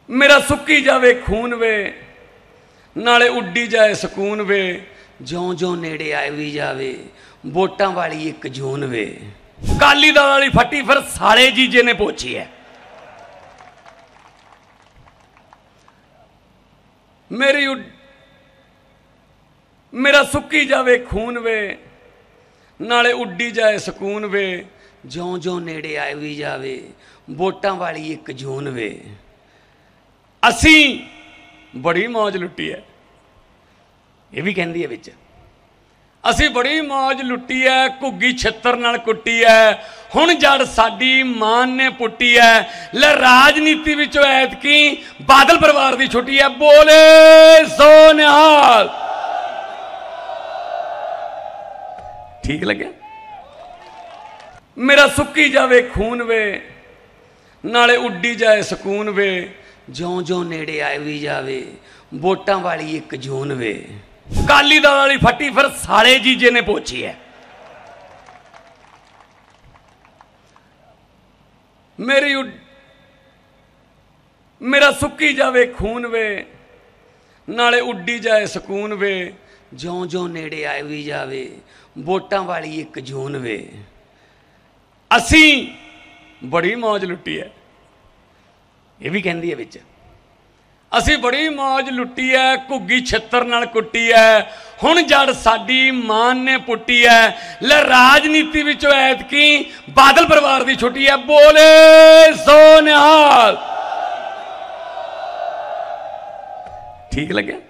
मेरा सुक्की जावे खून वे नाले उड्डी जाए सकून वे ज्यों ज्यों नेड़े आए भी जावे वोटां वाली एक जून वे। काली दाल वाली फटी फिर साले जीजे ने पोची है। मेरा सुक्की जावे खून वे नाले उड्डी जाए सकून वे ज्यों ज्यों नेड़े आए भी जावे वोटां वाली एक जून वे। असी बड़ी मौज लुटी है, ये भी कहती है विच असी बड़ी मौज लुटी है, घुग्गी छित्तर नाल कुट्टी है, हुण जड़ साडी मान ने पुट्टी है। ले राजनीति विचों ऐतकी बादल परिवार की छुट्टी है। बोले सो निहाल। ठीक लगे? मेरा सुक्की जावे खून वे नाले उड्डी जाए सकून वे ज्यों ज्यों नेड़े आए भी जावे वोटां वाली एक जून वे। काली दाल वाली फटी फिर साले जीजे ने पोची है। मेरा सुक्की जावे खून वे नाले उड्डी जाए सकून वे ज्यों ज्यों नेड़े आए भी जावे वोटां वाली एक जून वे। असी बड़ी मौज लुटी है, ये भी कहती है विच असी बड़ी मौज लुटी है, घुग्गी छित्तर नाल कुट्टी है, हुण जड़ साडी मान ने पुट्टी है। ले राजनीति विचों ऐतकी बादल परिवार की छुट्टी है। बोले सो निहाल। ठीक लगे?